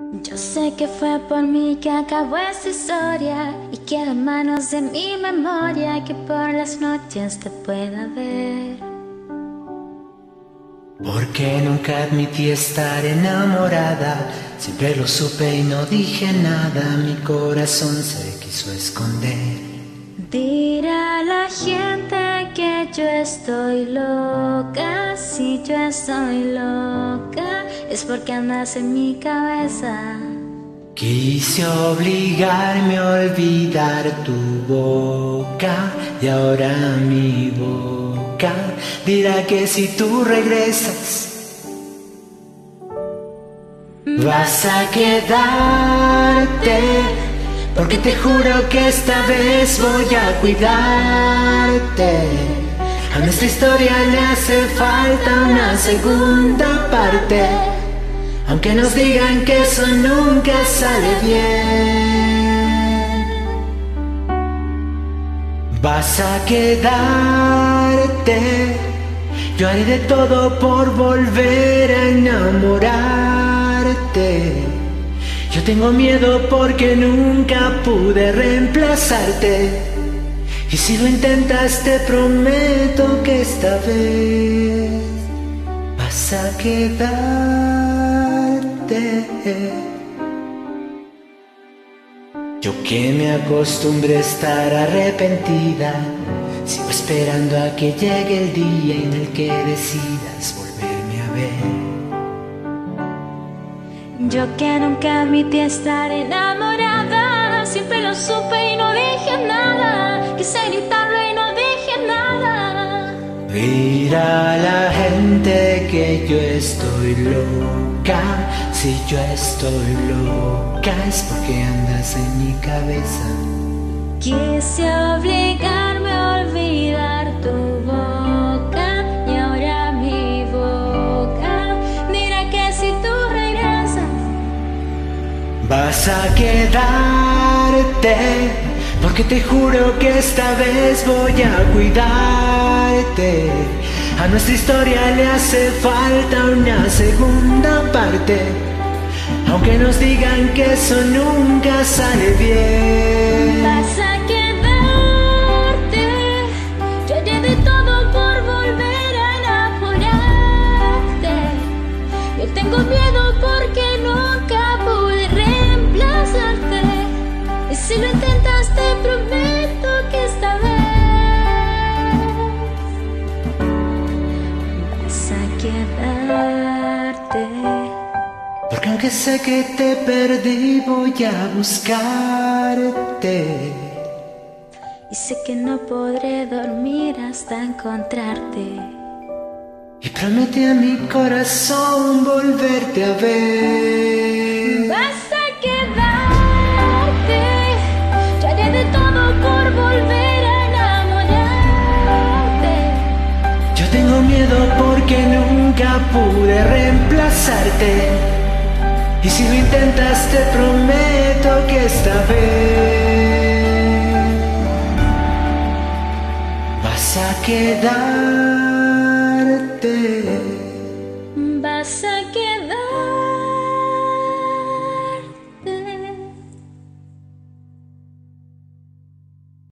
Yo sé que fue por mí que acabó esta historia y queda en manos de mi memoria que por las noches te pueda ver. Porque nunca admití estar enamorada, siempre lo supe y no dije nada, mi corazón se quiso esconder. Dirá la gente que yo estoy loca, si yo estoy loca es porque andas en mi cabeza. Quise obligarme a olvidar tu boca y ahora mi boca dirá que si tú regresas vas a quedarte, porque te juro que esta vez voy a cuidarte. A nuestra historia le hace falta una segunda parte, aunque nos digan que eso nunca sale bien. Vas a quedarte, yo haré de todo por volver a enamorarte. Yo tengo miedo porque nunca pude reemplazarte, y si lo intentas te prometo que esta vez vas a quedarte. Yo que me acostumbré a estar arrepentida, sigo esperando a que llegue el día en el que decidas volverme a ver. Yo que nunca admití estar enamorada, siempre lo supe y no dije nada, quise gritarlo y no dije nada. Dirá la gente que yo estoy loca, si yo estoy loca es porque andas en mi cabeza. Quise obligarme a olvidar tu boca y ahora mi boca dirá que si tú regresas vas a quedarte, porque te juro que esta vez voy a cuidarte. A nuestra historia le hace falta una segunda parte, aunque nos digan que eso nunca sale bien. Vas a quedarte, yo haré de todo por volver a enamorarte. Yo tengo miedo porque nunca pude reemplazarte, y si lo intentas te prometo que esta vez vas a quedarte. Porque aunque sé que te perdí voy a buscarte, Y sé que no podré dormir hasta encontrarte. y prometí a mi corazón volverte a ver. Vas a quedarte, yo haré de todo por volver a enamorarte. Yo tengo miedo porque nunca pude reemplazarte, y si lo intentas te prometo que esta vez vas a quedarte. Vas a quedarte.